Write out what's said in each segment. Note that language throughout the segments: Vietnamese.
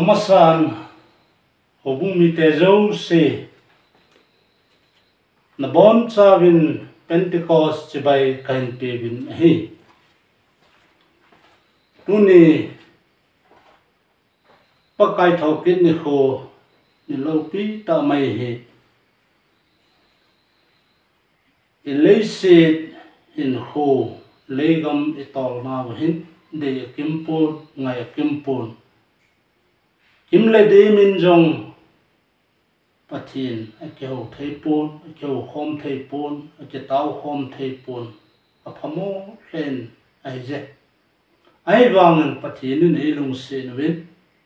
amasan hobung mi te zo se na bon chawin Pentecost chibai kain pe bin hi tuni pakai thokit ni kho ni lopi ta mai hi ilesit in kho legam itol na hin de kimpon ngai kimpon kimle de min jong pathin akeu theipon akeu khom theipon aketau khom theipon aphamo len aize ai wangan pathin ni lung se win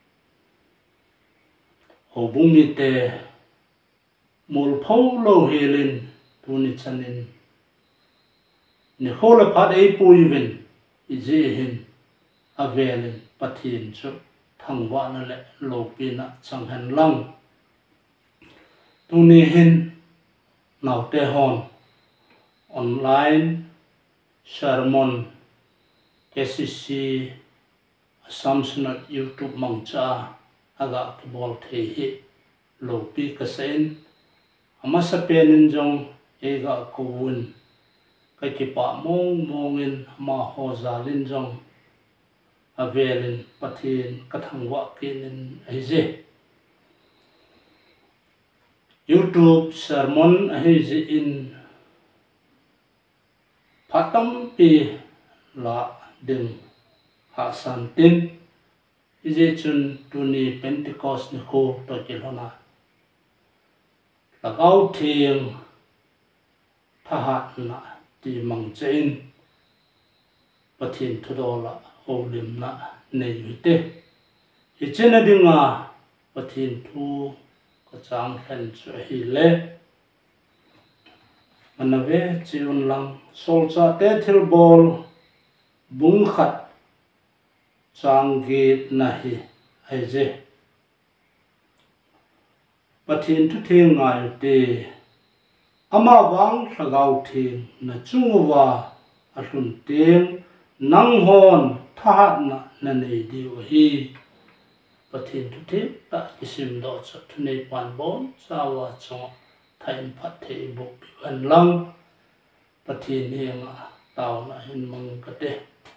hobung mi te mul phau lo helin tuni chanin ni khola phat ei pui win ije hin avelin pathin chu thangwa na le lo pina changhan lang tuni hin nào te hon online sermon KCC Assumption at YouTube mangcha aga kibol the hi lo pi ka sen amasa penin jong ega kuun kai ki pa mong mongin ma ho zalin jong avelin pathin kathangwa kinin aize YouTube sermon ahizi in patam pi la ding ha santin ije chun tuni Pentecost ni kho to kilona lagau thieng thahat na ti mangchen pathin thudola holim na nei vite ichena dinga pathin thu chang khen chu hi le manave chiun lang solcha te thil bol bung khat chang git na hi aize pathin thu thing ngai te ama wang thagau thing na chungwa ahlun teng nang hon tha na nei diu hi pathin thu the ta kisim do cha thunei pan bon chawa cho thain phat the bu an lang pathin hinga taw na hin mang ka te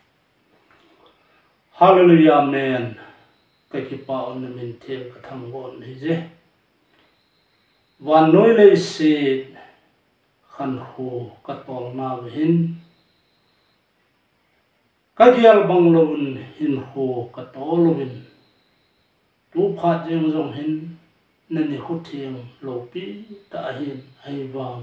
hallelujah amen ka ki pa on min the ka thang gon hi je wan noi le se khan khu ka tol na hin ka gial bang lovun hin khu ka tolwin tu phat jeng jong hin nani khu thieng lo pi ta hin ai wang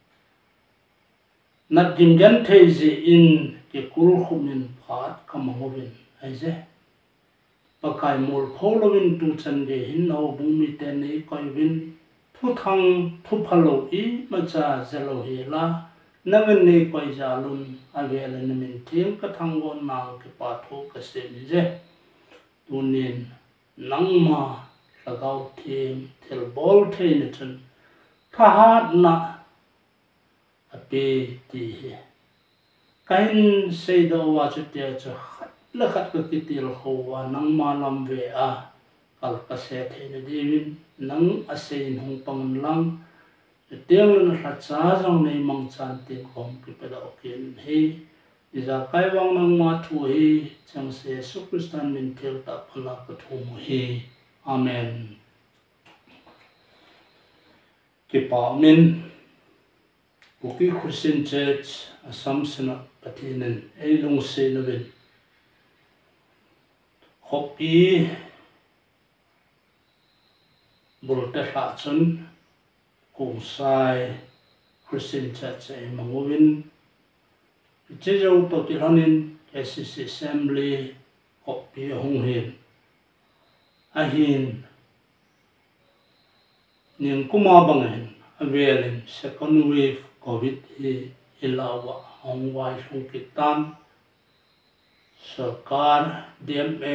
nat dim jan thei ji in ke kul khumin phat kamongovin aize pakai mul pholowin tu chan ge hin no bung mi te nei koi win thu thang thu phalo i ma cha zelo hi la namen nei koi jalun avel na min thieng ka thang gon na ke pa thu ka se ni je tunin nangma lagau thiam thil bol thein chun thahat na ape ti kain sei do wa chu te chu la khat ka kitil kho wa nangma lam ve a kal ka se thein diwin nang asein hong pang lang teng na kha cha jong nei mang chan tin khom ki pe do kin hi iza kai wang nang ma thu hi chang se su kristan min thil ta phana ka thu mu hi amen ki pa min Kuki Christian Church Assumption patinen ei lung se na bin hopi bulta ha chun kung sai Christian Church ei mangowin Jejo to kilonin SCC Assembly hopi hong hin ahin ning kuma bangen avelin second wave covid hi ilawa hongwai sungkitan sarkar DMA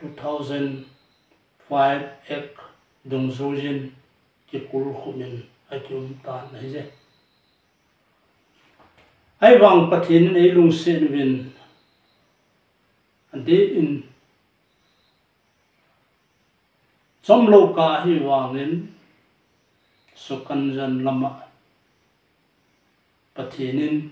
2005 ek dongzojin ki kul khumin akyum tan naije ai wang pathin ei lung se win ande in som lo ka hi wangin sukan jan lama pathinin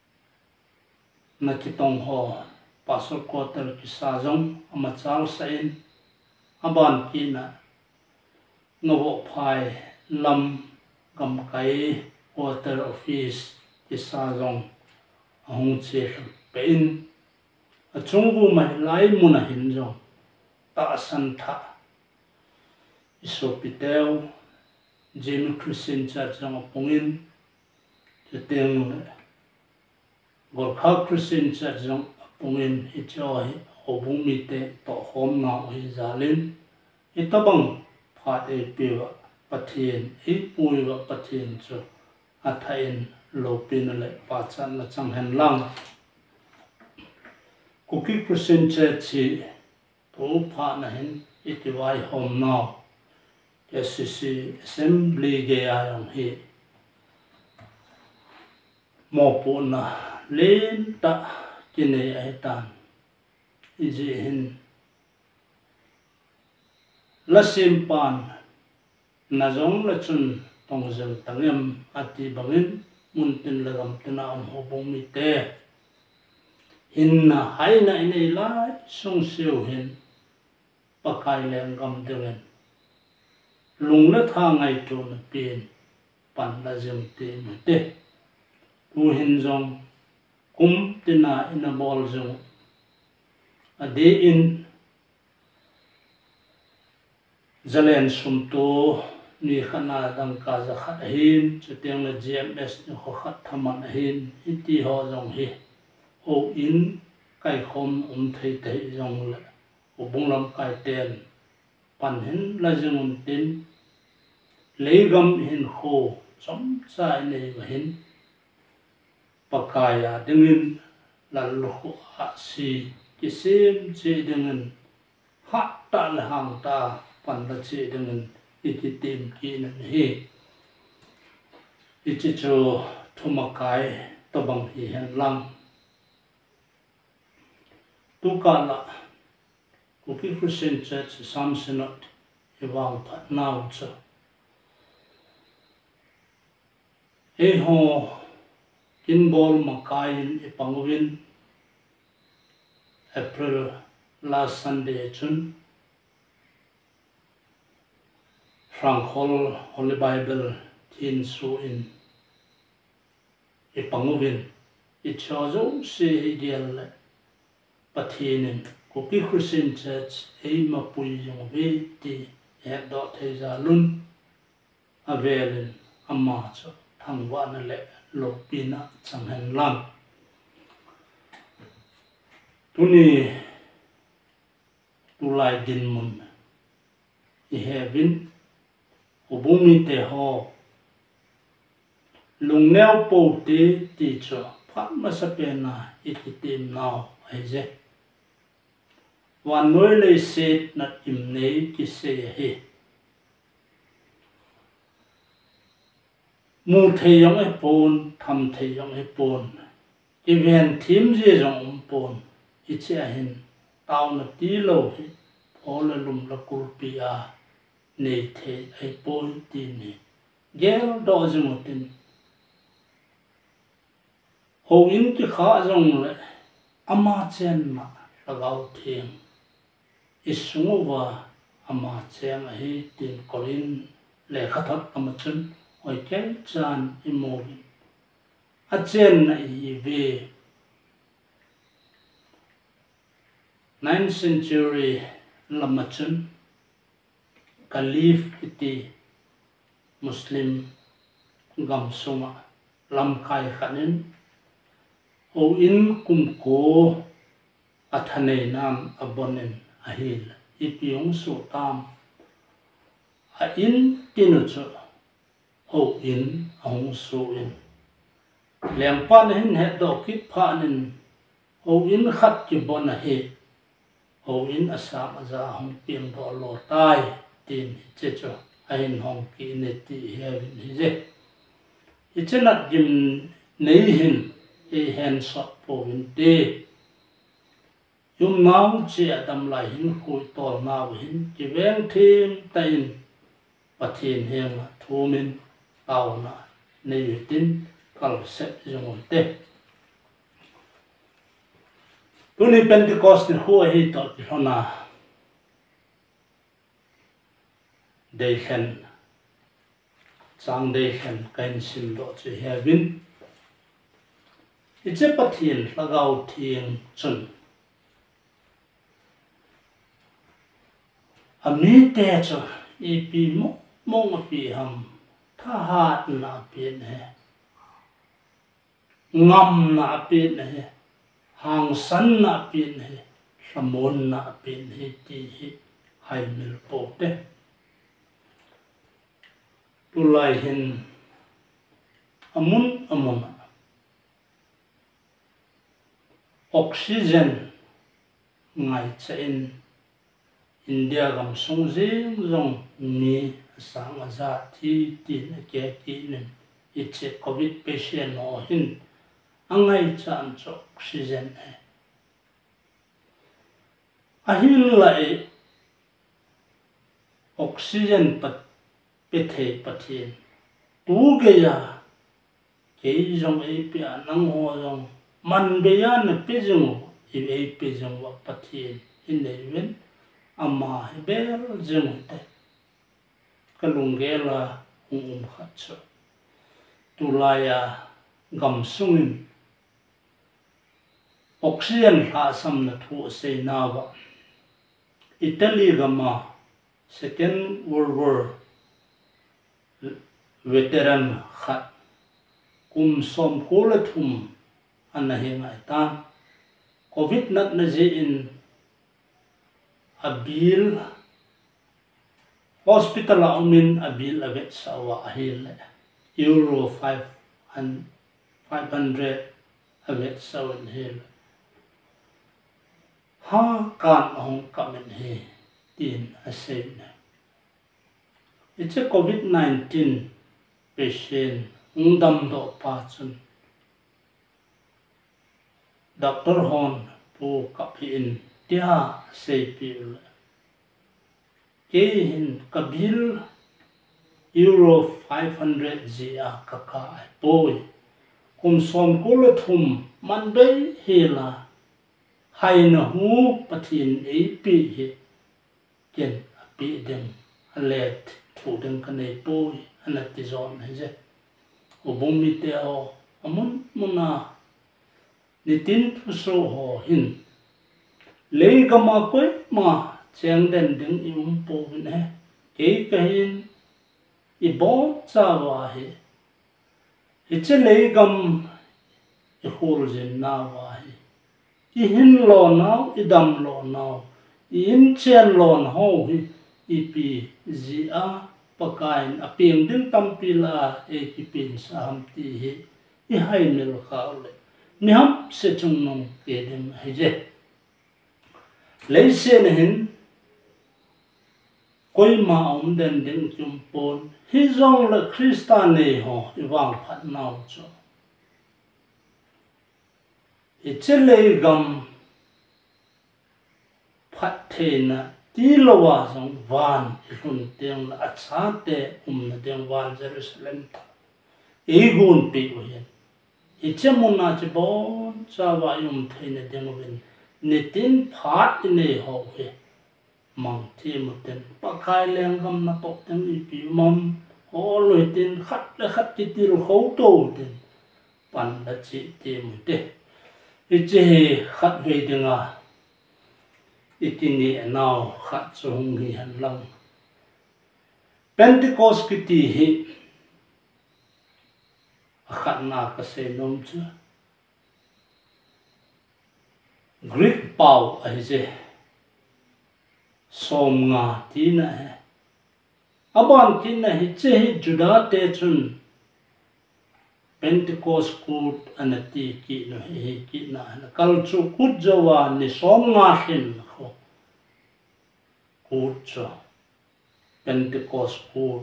na kitong ho pasal quarter ki sajong ama chal sain aban ki na ngobo phai lam gam kai quarter office ki sajong ahung che pein achungbu mai lai muna hin jong ta san tha isopitel Jim Christian Church jong pungin teteng Gorkha Christian Church jong pungin hicho hi obung mi te to hom na hi zalin itabang phat e piwa pathin e puiwa pathin chu athain lopin le pachan la changhen lang Kuki Christian Church hi to pha na hin itiwai hom na SCC Assembly ge ayong hi mo po na len ta kine ai tan iji hin la simpan na jong la chun tong zel tangem ati bangin muntin la gam tena om hobong mi te hin na hai na inei lai song siu hin pakai leng gam dewen lung na tha ngai to na pin pan la jem te ma te tu hin jong kum tina in a ball jong a day in zalen sum to ni khana dang ka za khat hin chuteng la GMS ni kho khat thaman hin iti ho jong hi o in kai khom thei thei jong la o bunglam kai ten pan hin la jong tin leigam hin kho som sai nei ma hin pakaya dingin lalu ha si kisim che dengan ha ta la hang ta pan la che dengan iti tim ki na hi iti cho thumakai to bang hi hen lang tu ka la Kuki Christian Church Samsonot iwang phat naw cho e ho Inbol Makain ipangwin April last Sunday chun Frankhol Holy Bible Tin Su in ipangwin ichazo se ideal pathinin Kuki Christian Church e mapui yung ve ti dot hezalun avelin amacho thangwa na le lopina changhen lang tuni tulai din mun I hevin obumi te ho lung neo po te ti cho phat ma sa pe na ititim now ai je wan noi le set na im nei ki se he mu thei yong e pon tham thei yong e pon event thim je jong pon I che hin tao na ti lo hi pol lum la kur pi a nei the ai pon ti ni gel do jong tin ho in ki kha jong le ama chen ma la gao thing isungwa ama chen a hi tin kolin le kha thak ama chun oi ke chan imogi a chen na I ve 9th century lamachun kalif iti muslim gam sunga lam kai khanin o in kum ko athane nam abonen ahil ipiong su tam a in tinuchu o in ong su in leng pan hin he do ki phanin o in khat ki bon a he o in asam aza hong piang do lo tai tin che cho ain hong ki ne ti he ni je ichenat jim nei hin e hen so po in te yum nau chi adam lai hin khui tol nau hin ki veng thim ta in pathin heng thumin au na nei tin kal set jong te tuni Pentecost hu hi to ki hona dei khen chang dei khen kain sim do chi heaven iche pathin lagau thieng chun ami te cho ipi mong pi ham tha hat na pin he ngam na pin he hang san na pin he samon na pin he ti hi hai mil po te tulai hin amun oxygen ngai cha in India gam sung jing zong ni sang za thi tin ke ki nen iche covid patient no hin angai chan cho oxygen hai ahin lai oxygen pat pethe pathin tu ge ya ke zong e pe nang ho zong man be ya na pe zong e pe zong wa pathin in nei wen amma hebel jemute kalungela khatso tulaya gam sungin oxygen ha sam na thu se na wa Italy gama Second World War veteran khat kum som kola thum anahinga ta covid nat na je in abil hospital aumin abil avet sawa ahil euro 500 avet sawan hil ha kan hong kamen he tin asen it's a COVID-19 patient undam do pa chun Dr. Hon pu kapin tia sepil ke hin kabil euro 500 zia kaka boy kum som kula thum man bei hela hai na hu pathin e pi hi ken pi dem let thu dem kanei boy anati zon he obum mi te o amun muna nitin thu so ho hin lấy gama koi ma cheng den ding po ne ke kahin I bo cha wa he che lấy gam I hol jin na wa he I hin lo na I dam lo na I in chen lo na ho hi I pi ji a pakain a ping din tam pi la e ki pin sam ti hi I hai mil kha le ni ham se chung nong ke dem he je lấy xe này hin coi mà ông đền đến chum pon hi zong là Christian này ho vang phát nào cho ít chế lấy gam phát thế na tí lo wa zong van hun tiếng là achha te na tiếng van Jerusalem ta gun pi ho hin ít chế mon na chế bon cha wa thế na tiếng wen nitin phát này họ về mang thêm một tên bác khai lên gam na bọc tiếng ipi mầm họ lôi tên khát là khát cái tiêu khấu tổ tên pan là chỉ thêm một tên ít chế khát về tiếng à ít nhẹ nào khát cho hung hi hành lòng Pentecost cái tí hi khát na cái xe nôm chưa Greek Paul ai je som nga ti na he aban kin na hi che hi Judah te chun Pentecost kut anati ki no hi ki na kal chu kut jawa ni som nga hin kho kut cho Pentecost kut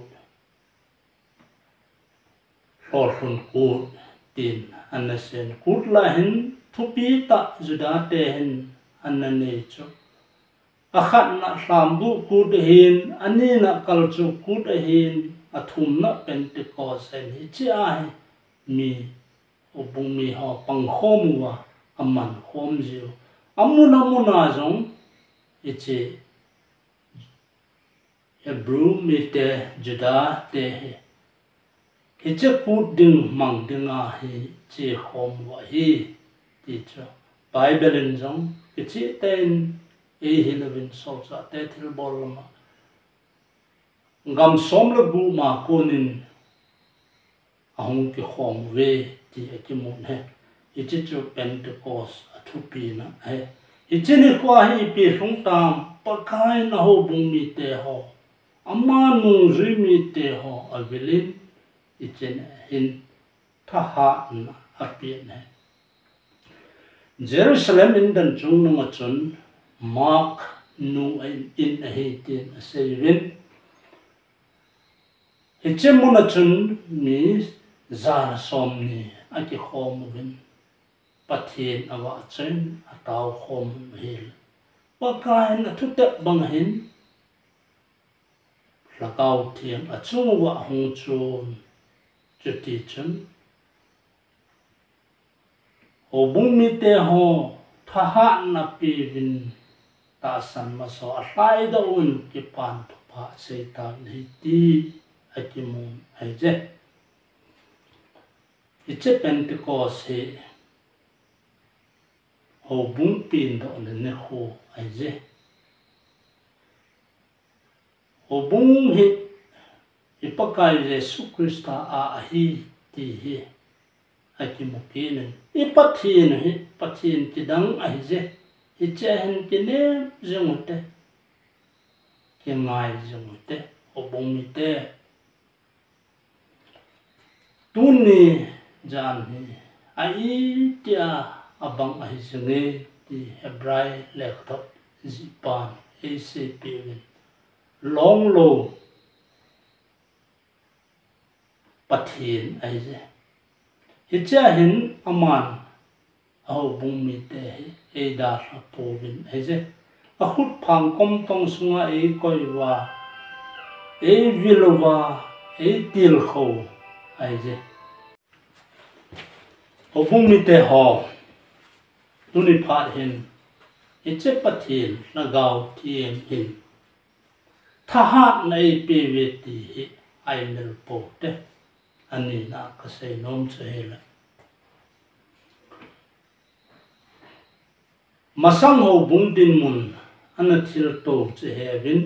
hon kut tin anasen kut la hin thupi ta Judah te hin anani chu akhat na hlambu kut hin ani na kalchu kut hin athum na Pentecost ni chi ai mi obung mi ho pang khom wa aman khom jiu amuna jong ichi Hebrew mi te Judah te hiche kut ding mang dinga hi chi khom wa hi ti chu Bible in jong ichi ten e hilawin so sa te thil bol ma ngam som le bu ma konin ahung ki khom ve ti akimun he ichi chu Pentecost athupi na he ichi ni kwa hi pi hlung tam pakai na ho bung mi te ho amma nu ri mi te ho avilin ichi hin tha na api ne Jerusalem in dan chung na chun Mark nu in a heitin a sevin hichemuna chun mi zar somni aki khom vin pathin awa chen ataw khom hil pakai na thutek bang hin lakaw thiam achuwa hung chun chuti chun obung mi te ho thaha na pi vin ta san ma so a hlai da un ki pan pha seitan hi ti akimun ai je iche Pentecost he obung pin do ne ho ai je obung hi ipakai Yesu Krista a hi ti hi akimukin ipathin kidang ai je ichen kine jungute kingai jungute obung mi te tuni jan hi ai tia abang ai sunge ti Hebrai lekthop zipan acp long lo pathin ai je hicha hin aman au bung mi te e da sa povin ai je a khut phang kom tong sunga e koi wa e vilwa e til kho ai je au bung mi te ho tuni phat hin iche pathin na gau thien hin thahat nei pe ve ti hi ai mel po te ani na ka sei nom che hela masang ho bung din mun ana thil to che hevin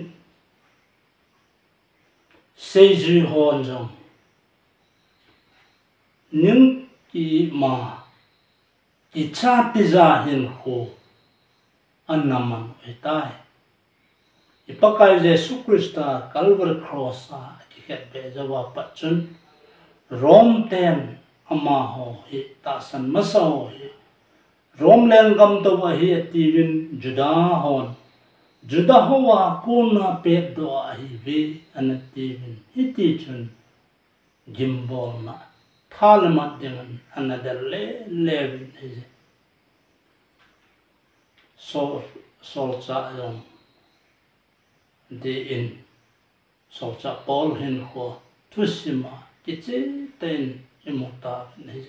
sei ji hon jong ning ki ma ki cha ti za hin ho annaman etai ipakai Yesu Krista Calvary cross a ki het be jawa pachun Rom ten ama ho hi ta san masa ho hi Rom len gam to wa hi ativin Judah ho wa kuna pe do a hi ve anativin hi ti chun gimbol na thalmat dengan another levin hi so cha yong de in so cha Paul hin ho tusima kichi ten imota nei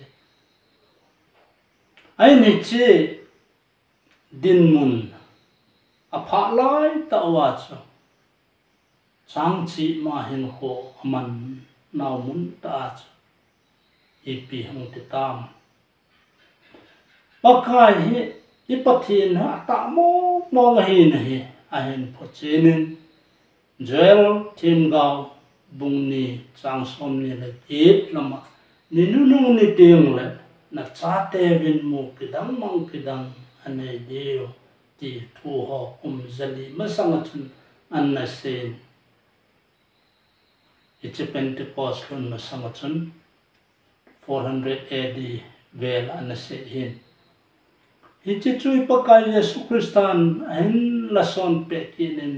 ai ni che din mun a pha lai ta wa cha chang chi ma hin ho man naw mun ta cha ipi hung ti tam pakai hi ipathin ha ta mo hi nei a hin pho chenin Joel Tim Gao bung ni chang som ni le it lama ni nu ni ting le na cha te vin mu kidang mang kidang ane deo ti thu ho zali masang chun anna sen ichi Pentecost lun masang chun 400 AD vel anna se hin ichi chui pakai Yesu Kristan hin lason pe kinin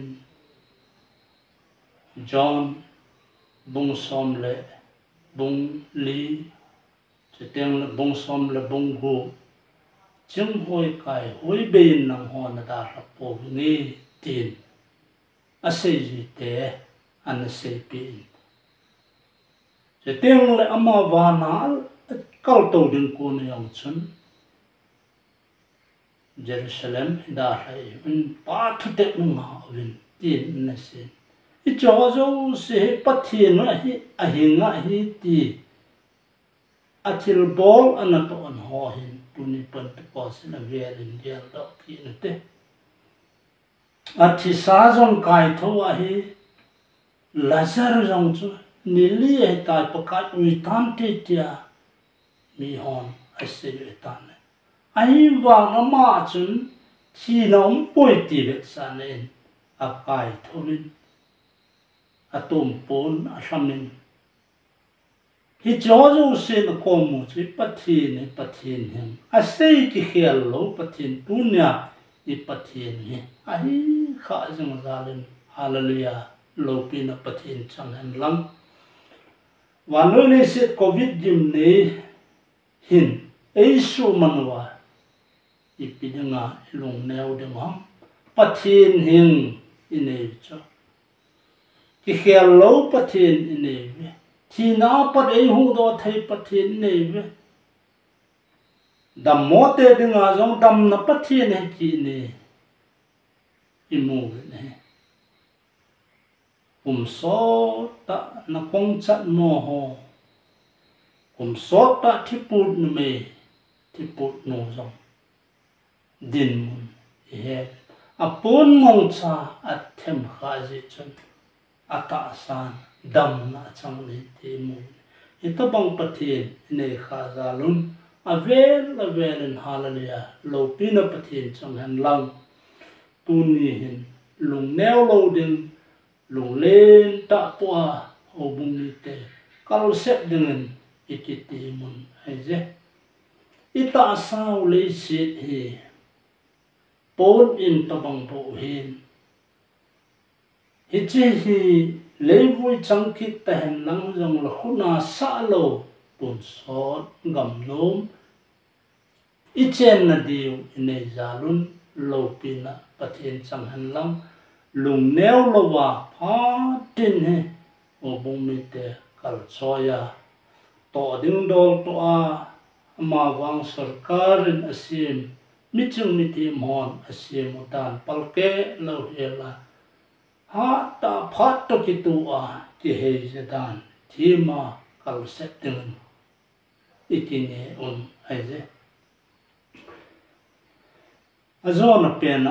John bung som le bung li cheteng le bung som le bung gu chứng hôi cài hôi bên nang hòn đã rập bộ nghe tin à xây gì thế anh xây pin sẽ tiếng lại ama vana câu tàu đường cô này ông chân Jerusalem đã hay mình ba thứ tết mình ngào mình tin này sẽ ít cho dấu sẽ bắt thiên nó à hình ngã hi ti à thil ball anh nó anh ho hin tu ni pan tu pa sẽ là về đến dia đó ki nó thế à thì sa dòng cài thô à hi Lazar dòng chú nili ai tai pakai ui tan te tia mi hon ai se tan ai wa na ma chun thi nong poi ti ve sa nen a kai thomin a tom pon a shamin hi jojo se na ko mu chi pathin hem a sei ki khial lo pathin tunya I pathin hi ai kha jong zalen hallelujah lo pin a pathin chang han lam wa no ne se covid dim ne hin ei su manwa ipidanga lung neu de ma pathin hin ine cha ki khial lo pathin ine ve thi na pat ei hu do thei pathin ne ve dam mo te dinga jong dam na pathin he ki ne imu ne so ta na kong chat mo ho so ta thiput nu me thiput no jong din mun he apun mong cha athem kha ji chun ata san dam na chang ni ti mu ito bang pathin ne kha za lun avel in hallelujah lo pina pathin chang han lang tu ni hin lung neo lo din lung lên ta po ho bung ni te kal set dengan ikiti mun ai je ita sao le sit hi pon in tabang bo hin hi che hi leivui changkit ta hen lang jong la khuna sa lo pun sot gam nom ichen na diu ine zalun lo pina pathin chang han lang lung neo lo wa pha tin he o bung mi te kal choya to ding dol to a ma wang sarkar in asim michung mi ti mon asim utan palke lo hela ha ta phat to ki tu a ki he zedan thima kal setin ikine on aize azona pena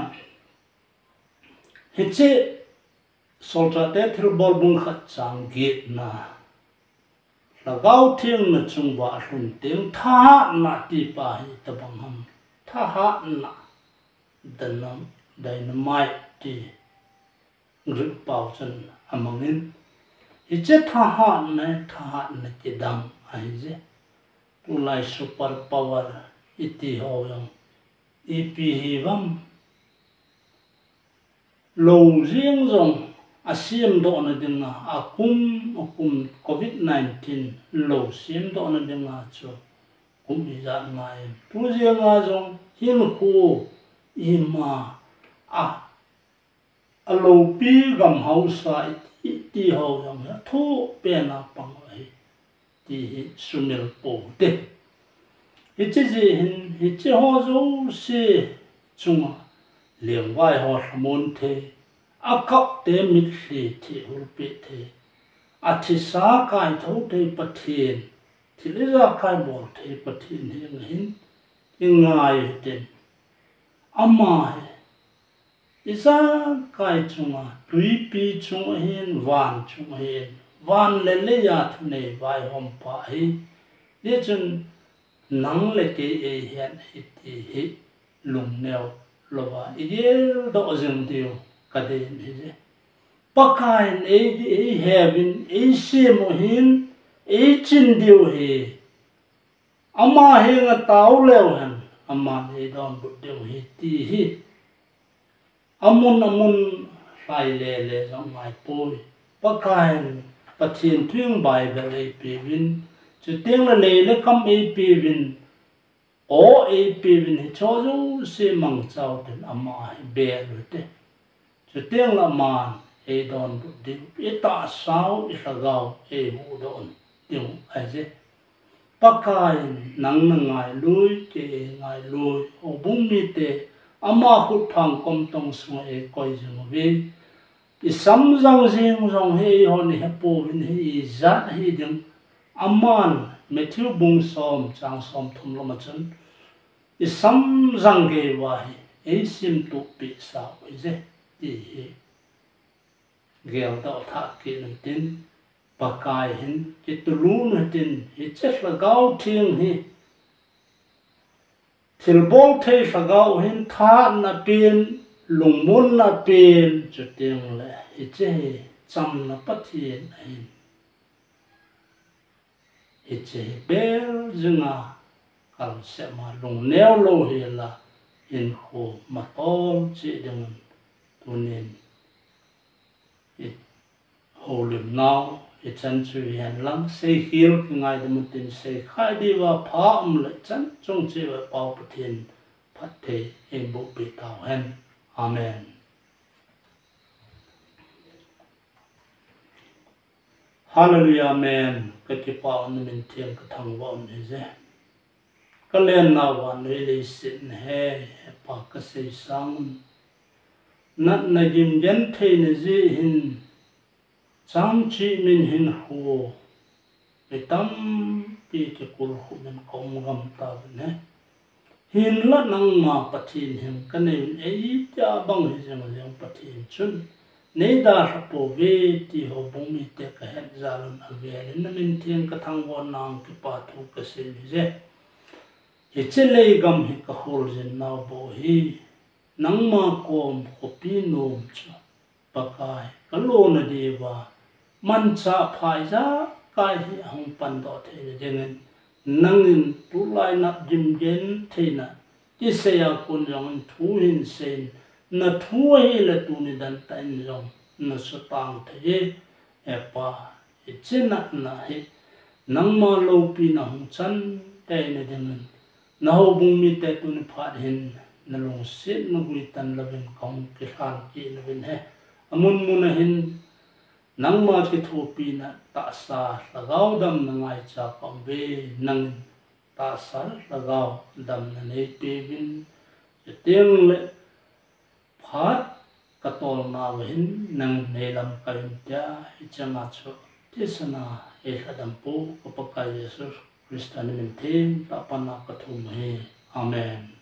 hiche soltate thil bol bung khat chang git na lagau thiang na chungwa hlun teng tha na ti pa hi tabang ham tha ha na danam dynamite ti grip pau chan amangin hiche tha ha na ti dam ai je ulai super power iti ho yang ipi hi vam lo riêng rong asiam do na dinga akum covid-19 lo sim do na dinga cho kum bi za ngai tu riêng a jong hin khu ima a lo pi gam hausa ti ho jong tho pe na pang ai ti sunil po te hiche ji hin hiche ho zo se chunga liang vai ho mon the akap te mit hli thi hulpi the athi sa kai tho te pathin thiliza kai bol the pathin hin ingai ten ama isa kai chunga tui pi chung hin van le ya thune vai hom pa hi ye chun nang le ke e hian hi lung neo lowa idel do zeng dio kade ni je pakai e heaven e se mo hin e chin dio he ama he nga tau leo han ama he don bu dio he ti hi amun sai le jong mai poi pakai pathin thing bai be le pi win chu teng le kam e pi win o e pin hi cho zo se mang chau ten ama be lu te chu teng la man e don di eta sao i sagao e hu don tiu ai je pakai nang na ngai lui ke ngai lui o bung mi te ama khu thang kom tong sung e koi jung ve i sam jang jing jong he hon he po vin he zat he ding aman Matthew bung som chang som thum lo ma chun i sam jang ge wa hi e sim tu pi sa oi je ti he gel da tha ke nan tin pakai hin ke tu lu na tin hi che la gao thieng hi thil bol thei sa gao hin tha na pin lung mun na pin chu tieng le hi che cham na pathian ai hi che bel zunga kal se ma lung neo lo hi la in khu ma tol chi ding tunin it holim now it chan chu hian lam se hil ngai de mun tin se khai di wa pha le chan chung chi wa pau pathian phat the em bo pe tao hen amen. Hallelujah amen. Cái pa on min thiam ka thang wa on je ka len na wa nei le sin he pa ka se sang nat na gim gen the ne ji hin cham chi min hin hu e tam pi ke kul khu men kom gam ta ne hin la nang ma pathin him ka nei e cha bang hi jang jang pathin chun nei da po ve ti ho bung mi te ka het zalun ave na min thiam ka thang wa nang ki pa thu ka se je e chele gam hi ka hol jin na bo hi nang ma kom ko pi nom cha pakai ka lo na de wa man cha phai za kai hi hong pan do the jeng nang in tu lai na jim gen the na ki se ya kun jong thu hin sen na thu hi la tu ni dan ta in jong na su tang the e pa e chena na hi nang ma lo pi na hong chan te na jeng na ho bung mi te tu ni phat hin na long sit na gui tan la ben kong ke khan ki na ben he amun mun hin nang ma ki thu pi na ta sa la gao dam na ngai cha kom ve nang ta sa la gao dam na nei pe bin teng le phat ka tol na hin nang nei lam ka yin ta hi changa chu ti sana e hadam pu ko pa ka yesus Christian min them ta pa na ka thu me amen.